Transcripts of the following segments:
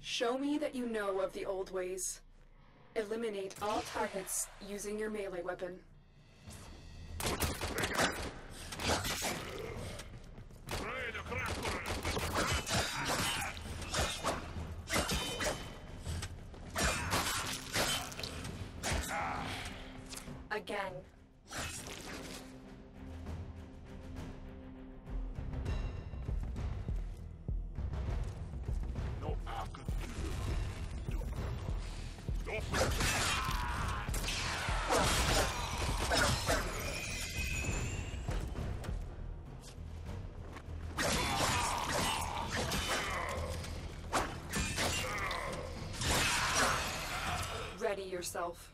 Show me that you know of the old ways. Eliminate all targets using your melee weapon. Again. Ready yourself.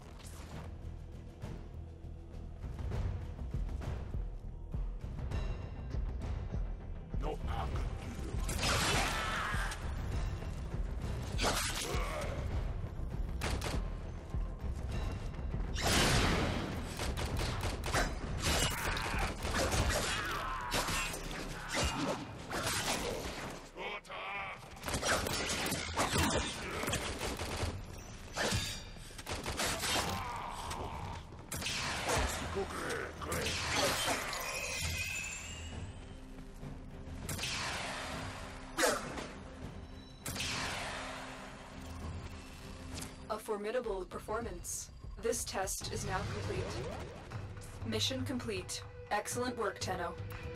A formidable performance. This test is now complete. Mission complete. Excellent work, Tenno.